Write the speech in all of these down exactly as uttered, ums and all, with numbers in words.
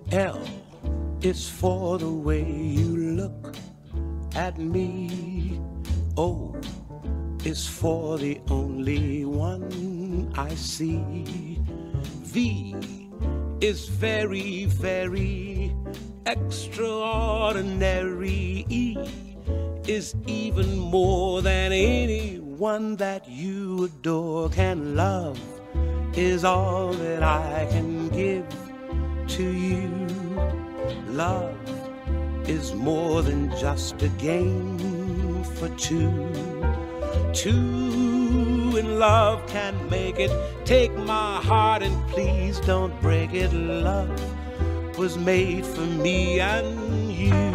L is for the way you look at me. O is for the only one I see. V is very, very extraordinary. E is even more than anyone that you adore can love, is all that I can give to you. Love is more than just a game for two. Two in love can make it. Take my heart and please don't break it. Love was made for me and you.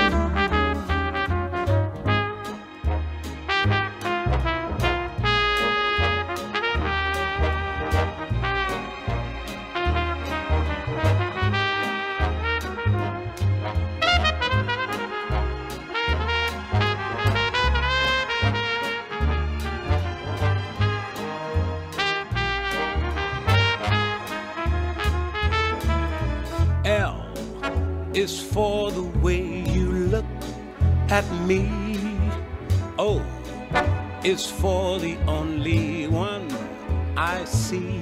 L is for the way you look at me. O is for the only one I see.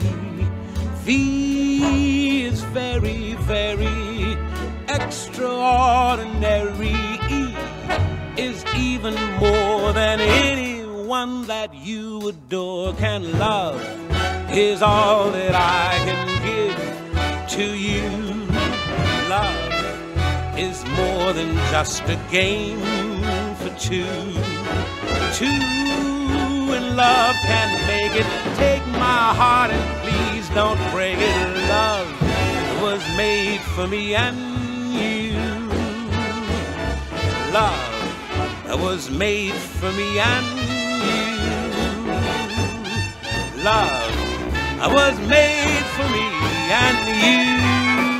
V is very, very extraordinary. E is even more than anyone that you adore can love, is all that I can give to you. Love is more than just a game for two. Two in love can make it. Take my heart and please don't break it. Love was made for me and you. Love was made for me and you. Love was made for me and you.